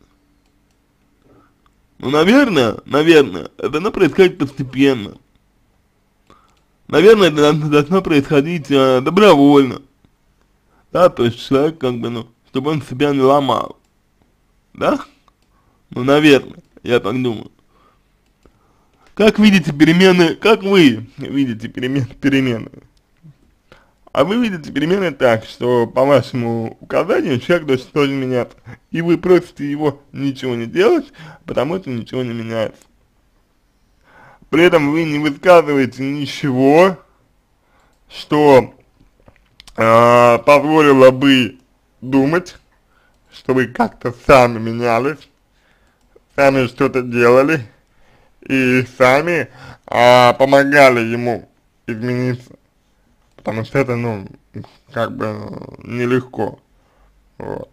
Ну, наверное, наверное, это должно происходить постепенно. Наверное, это должно происходить э, добровольно. Да, то есть человек, как бы, ну, чтобы он себя не ломал. Да? Ну, наверное. я так думаю. Как видите перемены, как вы видите перемены, перемены? А вы видите перемены так, что по вашему указанию человек должен, должен меняться. И вы просите его ничего не делать, потому что ничего не меняется. При этом вы не высказываете ничего, что э, позволило бы думать, что вы как-то сами менялись, сами что-то делали и сами э, помогали ему измениться. Потому что это, ну, как бы нелегко. Вот.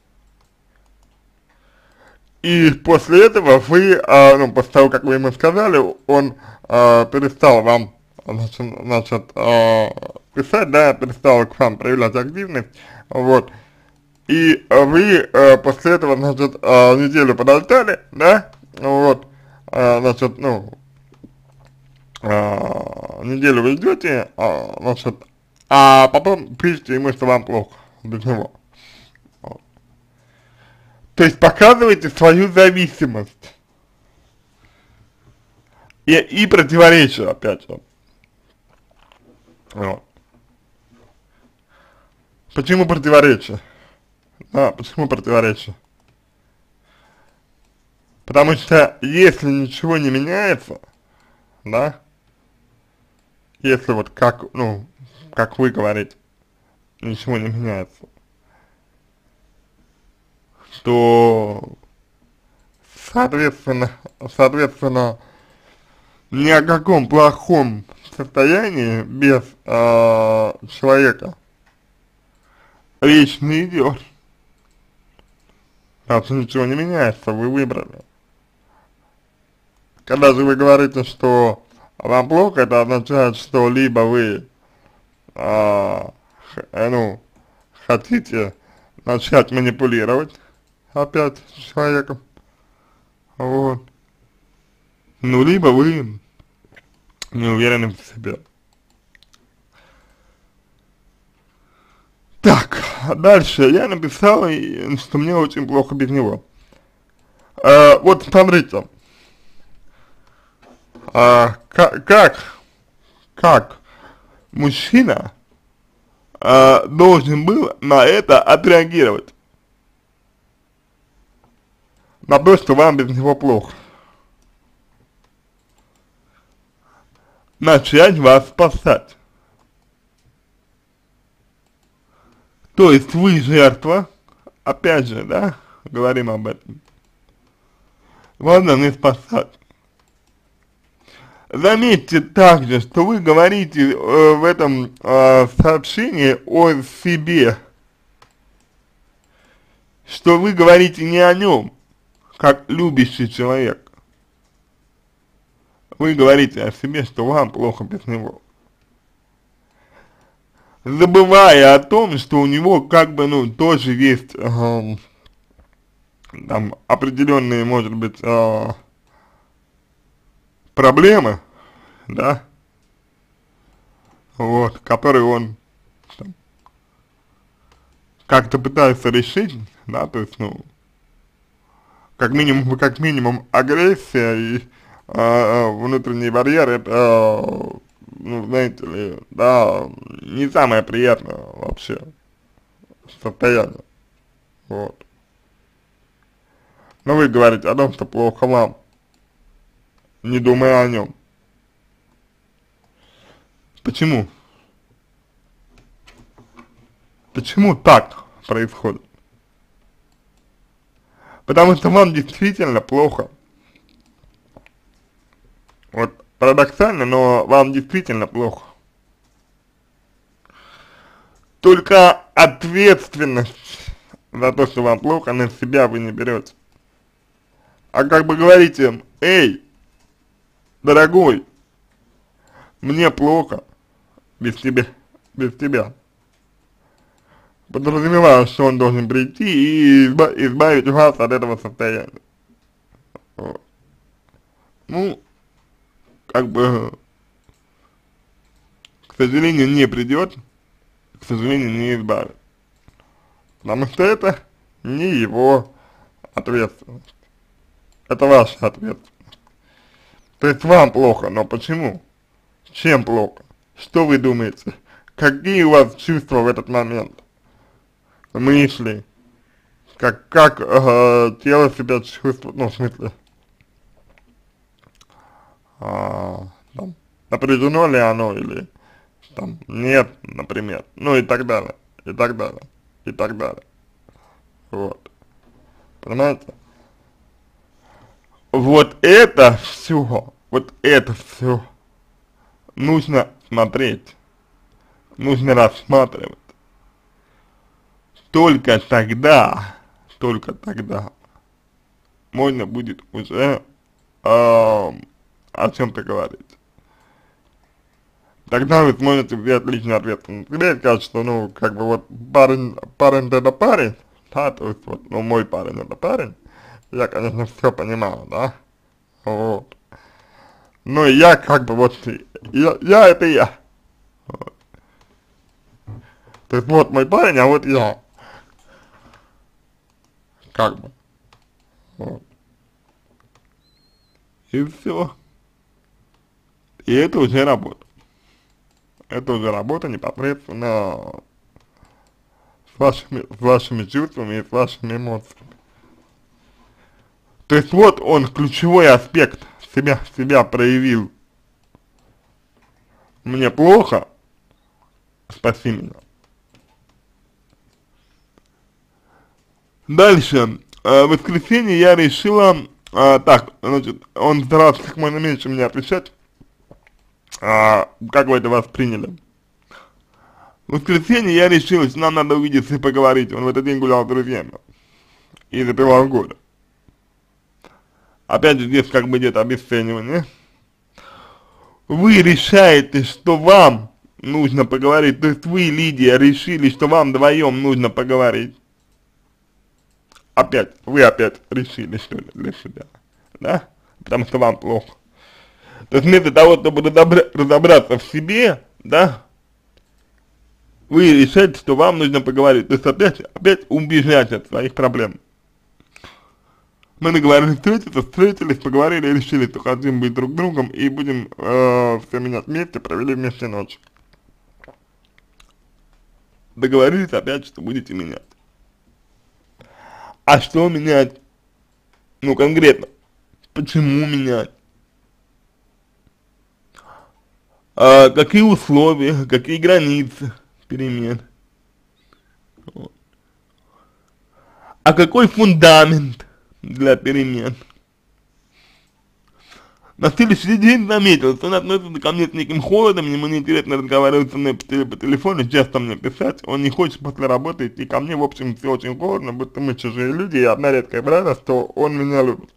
И после этого вы, а, ну, после того, как вы ему сказали, он а, перестал вам, значит, значит а, писать, да, перестал к вам проявлять активность, вот. И вы а, после этого, значит, а, неделю подождали, да, вот, а, значит, ну, а, неделю вы ждете, а, значит, а потом пишите ему, что вам плохо без него. Вот. То есть показываете свою зависимость и, и противоречие, опять же. Вот. Почему противоречие? А, почему противоречие? Потому что если ничего не меняется, да, если вот как, ну, как вы говорите, ничего не меняется, то, соответственно, соответственно, ни о каком плохом состоянии без э, человека речь не идет. Потому что ничего не меняется, вы выбрали. Когда же вы говорите, что вам плохо, это означает, что либо вы, а, х, ну, хотите начать манипулировать опять с человеком, вот, ну, либо вы не уверены в себе. Так, дальше я написал, что мне очень плохо без него. А, вот смотрите, а, как, как, как мужчина а, должен был на это отреагировать, на то, что вам без него плохо, начать вас спасать. То есть вы жертва, опять же, да, говорим об этом, вас должны спасать. Заметьте также, что вы говорите э, в этом э, сообщении о себе, что вы говорите не о нем, как любящий человек. Вы говорите о себе, что вам плохо без него, забывая о том, что у него как бы, ну, тоже есть э, там определенные, может быть, э, проблемы, да, вот, которые он как-то пытается решить, да, то есть, ну, как минимум, как минимум агрессия и э, внутренний барьер, это, э, ну, знаете ли, да, не самое приятное вообще состояние, вот. Но вы говорите о том, что плохо вам, не думая о нем. Почему? Почему так происходит? Потому что вам действительно плохо. Вот парадоксально, но вам действительно плохо. Только ответственность за то, что вам плохо, на себя вы не берете. А как бы говорите, эй, дорогой, мне плохо без тебя, без тебя. Подразумеваю, что он должен прийти и изба избавить вас от этого состояния. Вот. Ну, как бы, к сожалению, не придет, к сожалению, не избавит. Потому что это не его ответственность. это ваша ответственность. То есть вам плохо, но почему? Чем плохо? Что вы думаете? Какие у вас чувства в этот момент? Мысли? Как, как э, тело себя чувствует, ну, в смысле, а, там, напряжено ли оно или там нет, например, ну и так далее, и так далее, и так далее. Вот. Понимаете? Вот это все, вот это все нужно смотреть, нужно рассматривать. Только тогда, только тогда можно будет уже э, о чем-то говорить. Тогда вы сможете взять личную ответственность на себя и сказать, что, ну, как бы вот парень, парень это парень, да, то есть вот, ну, мой парень это парень, я, конечно, все понимаю, да, вот. Но я как бы вот, я, я это я. Вот. То есть вот мой парень, а вот я. Как бы. Вот. И все. И это уже работа. Это уже работа непосредственно с вашими, с вашими чувствами и с вашими эмоциями. То есть вот он, ключевой аспект себя, себя проявил. Мне плохо, спаси меня. Дальше. В воскресенье я решила, а, так, значит, он старался как можно меньше мне отвечать. А, как вы это восприняли? В воскресенье я решила, что нам надо увидеться и поговорить. Он в этот день гулял с друзьями и запивал года. Опять же, здесь как бы идет обесценивание. Вы решаете, что вам нужно поговорить, то есть вы, Лидия, решили, что вам вдвоем нужно поговорить. Опять, вы опять решили, что ли, для себя, да? Потому что вам плохо. То есть вместо того, чтобы разобра разобраться в себе, да, вы решаете, что вам нужно поговорить. То есть опять, опять убежать от своих проблем. Мы договорились встретиться, встретились, поговорили, решили, что хотим быть друг другом и будем э, все менять вместе, провели вместе ночь. Договорились опять, что будете менять. А что менять? Ну, конкретно. Почему менять? А какие условия, какие границы перемен? Вот. А какой фундамент для перемен? На следующий день заметил, что он относится ко мне с неким холодом, ему неинтересно разговаривать со мной по, теле, по телефону, часто мне писать, он не хочет после работы идти ко мне, в общем, все очень холодно, будто мы чужие люди, и одна редкая правда, что он меня любит.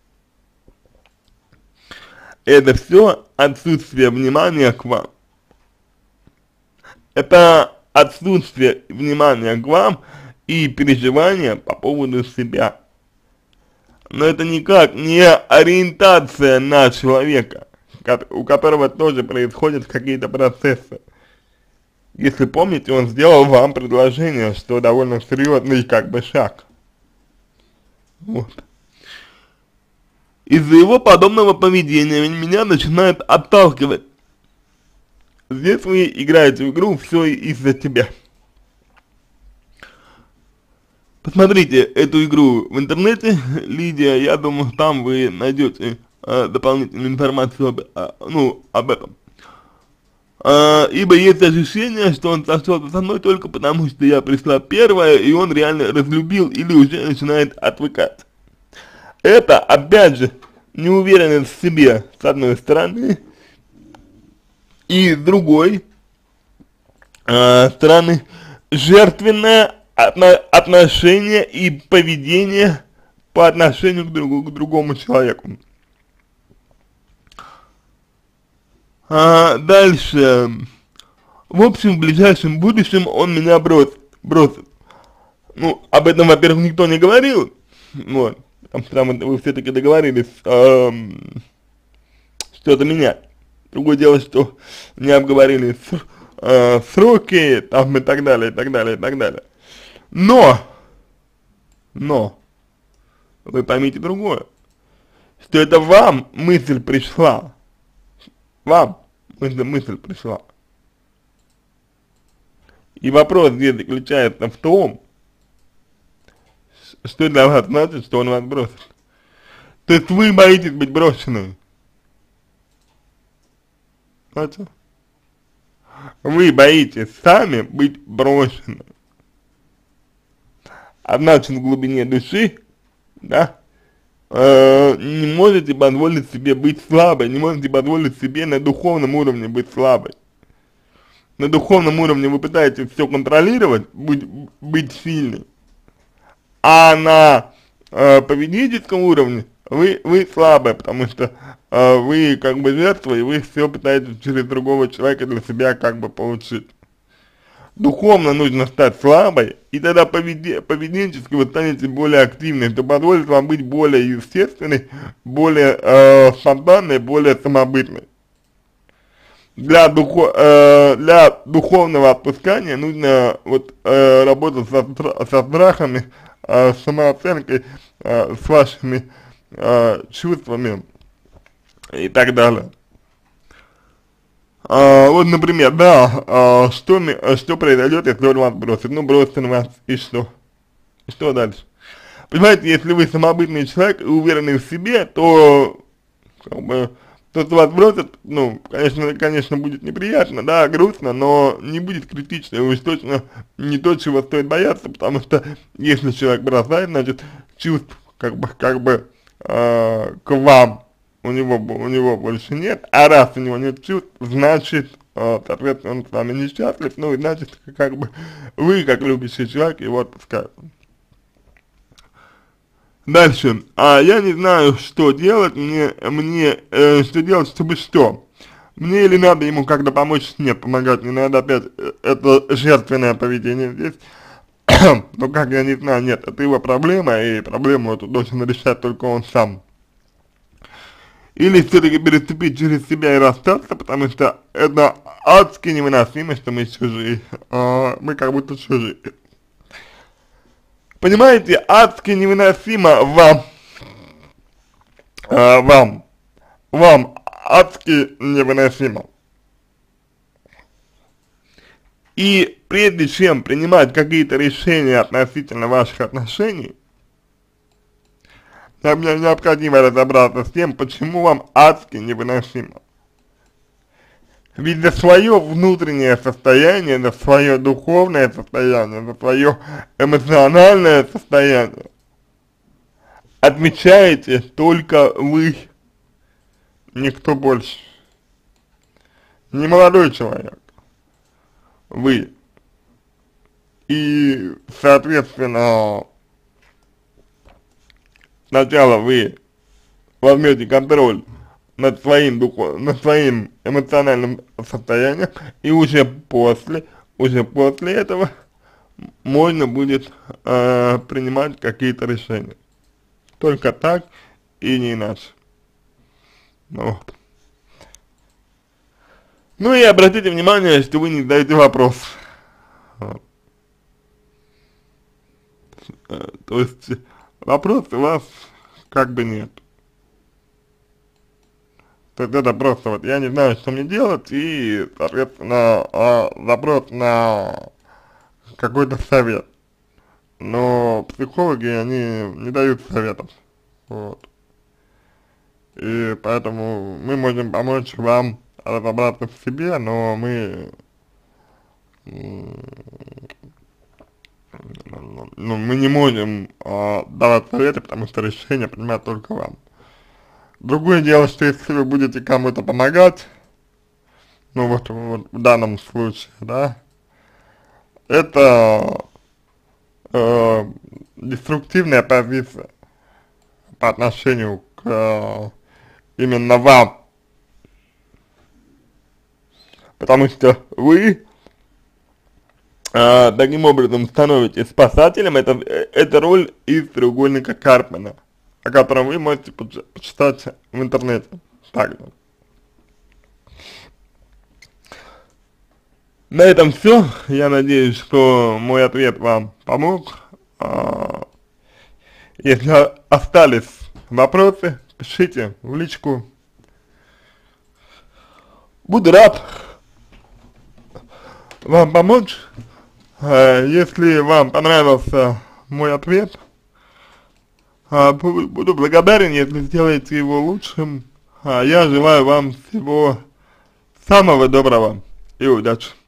Это все отсутствие внимания к вам. Это отсутствие внимания к вам и переживания по поводу себя. Но это никак не ориентация на человека, у которого тоже происходят какие-то процессы. Если помните, он сделал вам предложение, что довольно серьезный как бы шаг. Вот. Из-за его подобного поведения меня начинает отталкивать. Здесь вы играете в игру «Все из-за тебя». Посмотрите эту игру в интернете, Лидия, я думаю, там вы найдете э, дополнительную информацию об, э, ну, об этом. Э, ибо есть ощущение, что он сошелся со мной только потому, что я пришла первая, и он реально разлюбил или уже начинает отвыкать. Это, опять же, неуверенность в себе, с одной стороны, и с другой э, стороны, жертвенное отношение и поведение по отношению к, другу, к другому человеку. А дальше, в общем, в ближайшем будущем он меня бросит, бросит. Ну, об этом, во-первых, никто не говорил, вот, потому что там вы все-таки договорились эм, что-то менять. Другое дело, что не обговорили с, э, сроки, там, и так далее, и так далее, и так далее. Но, но, вы поймите другое. что это вам мысль пришла, вам мысль, мысль пришла. И вопрос здесь заключается в том, что для вас значит, что он вас бросит. То есть вы боитесь быть брошенным. Значит, вы боитесь сами быть брошенным. А значит, в глубине души, да, э, не можете позволить себе быть слабой, не можете позволить себе на духовном уровне быть слабой. На духовном уровне вы пытаетесь все контролировать, быть, быть сильной, а на э, поведенческом уровне вы, вы слабая, потому что э, вы как бы жертва, и вы все пытаетесь через другого человека для себя как бы получить. Духовно нужно стать слабой, и тогда поведе, поведенчески вы станете более активной, что позволит вам быть более естественной, более э, спонтанной, более самобытной. Для, духо, э, для духовного отпускания нужно вот, э, работать со, со страхами, э, с самооценкой, э, с вашими э, чувствами и так далее. Uh, вот, например, да, uh, что, что произойдет, если он вас бросит? Ну, бросит он вас, и что? И что дальше? Понимаете, если вы самобытный человек и уверенный в себе, то, как бы, тот, кто вас бросит, ну, конечно, конечно, будет неприятно, да, грустно, но не будет критично, и уж точно не то, чего стоит бояться, потому что, если человек бросает, значит, чувств, как бы, как бы, uh, к вам, у него, у него больше нет, а раз у него нет чувств, значит, э, соответственно, он с вами несчастлив, ну и значит, как бы, вы, как любящий человек, его отпускают. Дальше, а я не знаю, что делать, мне, мне, э, что делать, чтобы что? Мне или надо ему как-то помочь? Нет, помогать не надо, опять, это жертвенное поведение здесь. Но как я не знаю, нет, это его проблема, и проблему эту должен решать только он сам. Или все-таки переступить через себя и расстаться, потому что это адски невыносимо, что мы чужие, а, мы как будто чужие. Понимаете, адски невыносимо вам, а, вам, вам адски невыносимо. И прежде чем принимать какие-то решения относительно ваших отношений, мне необходимо разобраться с тем, почему вам адски невыносимо. Ведь за свое внутреннее состояние, за свое духовное состояние, за свое эмоциональное состояние отвечаете только вы, никто больше. Не молодой человек, вы. И, соответственно, сначала вы возьмете контроль над своим духовным, над своим эмоциональным состоянием, и уже после, уже после этого можно будет э, принимать какие-то решения. Только так и не иначе. Ну, вот. Ну и обратите внимание, что вы не задаете вопрос. Вот. То есть вопросов у вас как бы нет. То есть это просто вот я не знаю, что мне делать, и, соответственно, а, запрос на какой-то совет. Но психологи, они не дают советов. Вот. И поэтому мы можем помочь вам разобраться в себе, но мы ну, мы не можем э, давать советы, потому что решение принимать только вам. Другое дело, что если вы будете кому-то помогать, ну вот, вот в данном случае, да, это э, деструктивная позиция по отношению к э, именно вам, потому что вы А, таким образом становитесь спасателем. Это, это роль из треугольника Карпмана, о котором вы можете почитать в интернете также. На этом все. Я надеюсь, что мой ответ вам помог. А, если остались вопросы, пишите в личку. Буду рад вам помочь. Э, если вам понравился мой ответ, э, буду благодарен, если сделаете его лучшим. А я желаю вам всего самого доброго и удачи.